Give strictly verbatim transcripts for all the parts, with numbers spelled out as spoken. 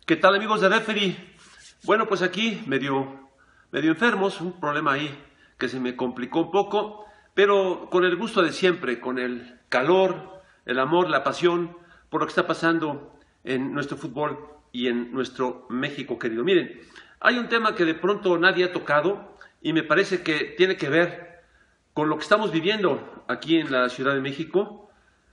¿Qué tal, amigos de Referee? Bueno, pues aquí medio, medio enfermos, un problema ahí que se me complicó un poco, pero con el gusto de siempre, con el calor, el amor, la pasión por lo que está pasando en nuestro fútbol y en nuestro México querido. Miren, hay un tema que de pronto nadie ha tocado y me parece que tiene que ver con lo que estamos viviendo aquí en la Ciudad de México,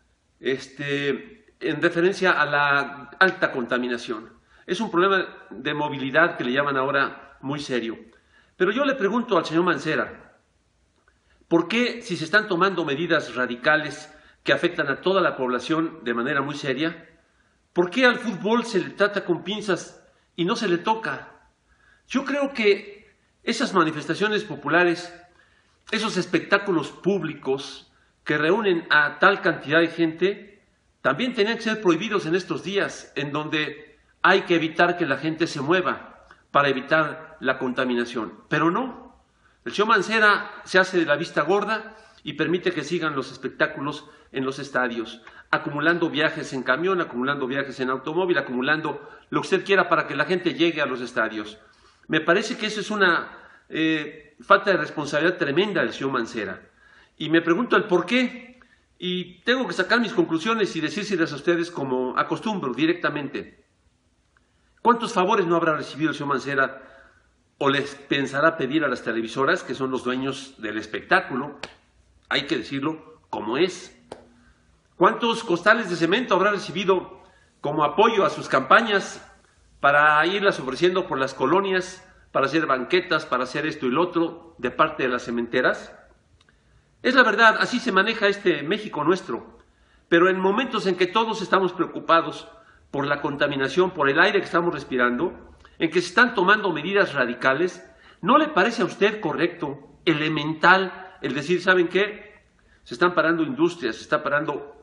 este, en referencia a la alta contaminación. Es un problema de movilidad que le llaman ahora muy serio. Pero yo le pregunto al señor Mancera, ¿por qué si se están tomando medidas radicales que afectan a toda la población de manera muy seria, por qué al fútbol se le trata con pinzas y no se le toca? Yo creo que esas manifestaciones populares, esos espectáculos públicos que reúnen a tal cantidad de gente, también tenían que ser prohibidos en estos días, en donde hay que evitar que la gente se mueva para evitar la contaminación. Pero no, el señor Mancera se hace de la vista gorda y permite que sigan los espectáculos en los estadios, acumulando viajes en camión, acumulando viajes en automóvil, acumulando lo que usted quiera para que la gente llegue a los estadios. Me parece que eso es una eh, falta de responsabilidad tremenda del señor Mancera. Y me pregunto el por qué, y tengo que sacar mis conclusiones y decírselas a ustedes como acostumbro directamente. ¿Cuántos favores no habrá recibido el señor Mancera o les pensará pedir a las televisoras, que son los dueños del espectáculo? Hay que decirlo como es. ¿Cuántos costales de cemento habrá recibido como apoyo a sus campañas para irlas ofreciendo por las colonias, para hacer banquetas, para hacer esto y lo otro de parte de las cementeras? Es la verdad, así se maneja este México nuestro. Pero en momentos en que todos estamos preocupados por la contaminación, por el aire que estamos respirando, en que se están tomando medidas radicales, ¿no le parece a usted correcto, elemental, el decir, ¿saben qué? Se están parando industrias, se está parando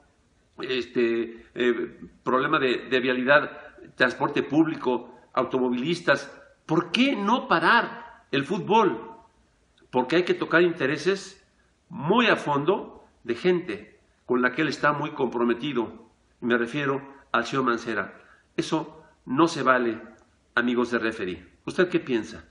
este eh, problema de, de vialidad, transporte público, automovilistas. ¿Por qué no parar el fútbol? Porque hay que tocar intereses muy a fondo de gente con la que él está muy comprometido. Me refiero al señor Mancera. Eso no se vale, amigos de Referee. ¿Usted qué piensa?